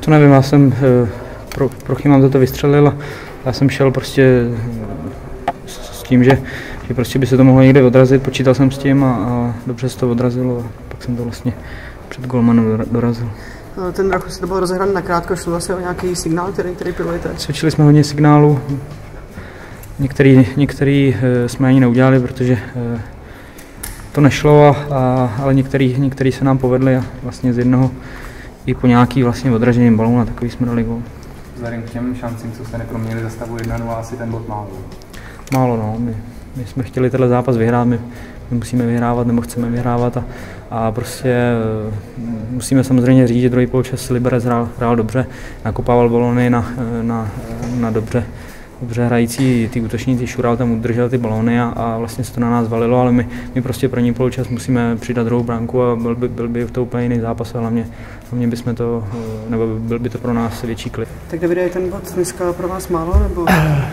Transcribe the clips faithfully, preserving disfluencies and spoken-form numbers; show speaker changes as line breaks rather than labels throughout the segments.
To nevím, já jsem pro, pro Chymám toto vystřelil a já jsem šel prostě s, s tím, že, že prostě by se to mohlo někde odrazit, počítal jsem s tím a, a dobře se to odrazilo a pak jsem to vlastně před golmanem dorazil.
Ten Drachus to byl rozehraný nakrátko, šlo zase o nějaký signál, který, který pilujete?
Cvičili jsme hodně signálů, některý, některý jsme ani neudělali, protože to nešlo, a, a, ale některý, některý se nám povedli a vlastně z jednoho i po nějaký vlastně odraženým balónu, takový jsme dali gól.
Vzhledem k těm šancím, co se neproměnili za stavu jedna nula, asi ten bod málo.
Málo, no. My, my jsme chtěli tenhle zápas vyhrát, my, my musíme vyhrávat nebo chceme vyhrávat a, a prostě musíme samozřejmě říct, že druhý poločas Liberec hrál, hrál dobře, nakopával balóny na, na, na dobře, dobře hrající ty útočníci, Šural tam udržel ty balóny a, a vlastně se to na nás valilo, ale my, my prostě první poločas musíme přidat druhou branku a byl by, byl by to úplně jiný zápas a hlavně, hlavně bychom to, nebo byl by to pro nás větší klid.
Tak Davide, je ten bod dneska pro vás málo, nebo?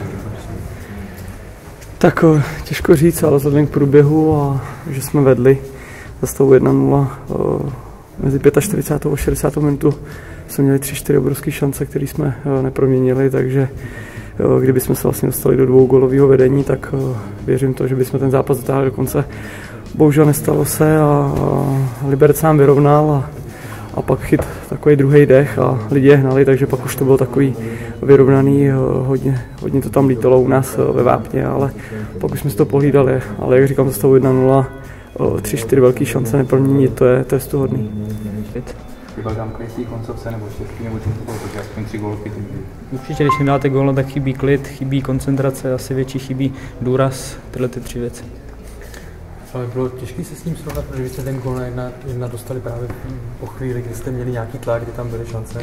Tak těžko říct, ale vzhledem k průběhu a že jsme vedli za stavu jedna nula mezi čtyřicátou pátou a šedesátou minutu jsme měli tři čtyři obrovské šance, které jsme neproměnili, takže kdybychom se vlastně dostali do dvougolového vedení, tak věřím to, že bychom ten zápas dotáhli do konce. Bohužel nestalo se a Liberec nám vyrovnal a, a pak chyt takový druhý dech a lidi je hnali, takže pak už to bylo takový vyrovnaný, hodně, hodně to tam lítalo u nás ve Vápně, ale pak už jsme si to pohlídali, ale jak říkám, za stavu jedna nula, tři čtyři velké šance nepromění, to je testuhodný.
Chybal tam klid té koncovce nebo štěstí, nebo čím to bylo, protože aspoň tři gólky.
Určitě, když nedáte gól, tak chybí klid, chybí koncentrace, asi větší chybí důraz, tyhle ty tři věci.
Ale bylo těžké se s ním srovnat, protože vy jste ten gól na jedna, jedna dostali právě po chvíli, kdy jste měli nějaký tlak, kdy tam byly šance.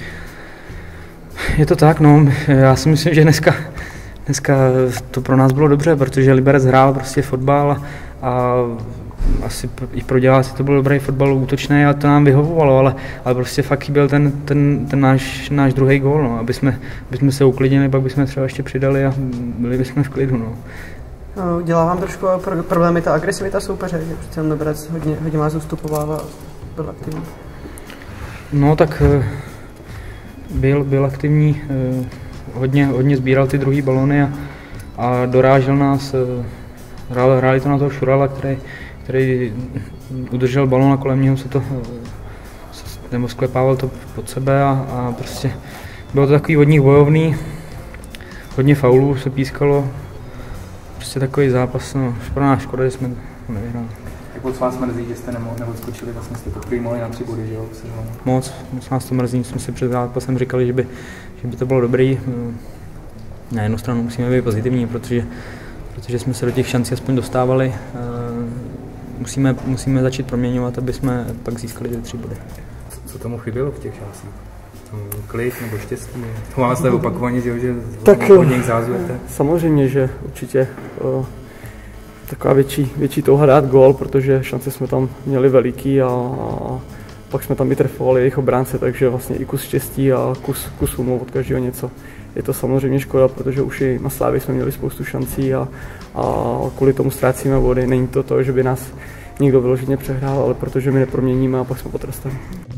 Je to tak, no, já si myslím, že dneska, dneska to pro nás bylo dobře, protože Liberec hrál prostě fotbal a, a asi i pro děláci to byl dobrý fotbal útočný a to nám vyhovovalo, ale, ale prostě fakt chyběl ten, ten, ten náš, náš druhý gól, no, aby, jsme, aby jsme se uklidnili, pak bychom třeba ještě přidali a byli bychom v klidu. No.
Dělá vám trošku problémy ta agresivita soupeře, že přece Liberec hodně, hodně vás ustupoval a byl aktivní?
No tak byl, byl aktivní, hodně, hodně sbíral ty druhý balony a, a dorážel nás, hrál, hráli to na toho Šurala, který který udržel balón a kolem něho se to, nebo sklepával to pod sebe a, a prostě bylo to takový od nich bojovný, hodně faulů se pískalo, prostě takový zápas, no, pro nás škoda, že jsme to nevyhráli.
Jak moc vás mrzí, že jste neodskočili, vlastně jste to mohli na tři body, že jo?
Moc, moc nás to mrzí, jsme si před zápasem říkali, že by, že by to bylo dobrý. Na jednu stranu musíme být pozitivní, protože, protože jsme se do těch šancí aspoň dostávali. Musíme, musíme začít proměňovat, aby jsme pak získali ty tři body.
Co, co tomu chybělo v těch šancích? Klid nebo štěstí? To vás jste opakovaně, že, že
tak,
hodně jich zázujete?
Samozřejmě, že určitě o, taková větší, větší touha dát gól, protože šance jsme tam měli veliký a, a pak jsme tam i trefovali jejich obránce, takže vlastně i kus štěstí a kus, kus umu od každého něco. Je to samozřejmě škoda, protože už i na Slávii jsme měli spoustu šancí a, a kvůli tomu ztrácíme body. Není to to, že by nás někdo vyloženě přehrál, ale protože my neproměníme a pak jsme potrestaní.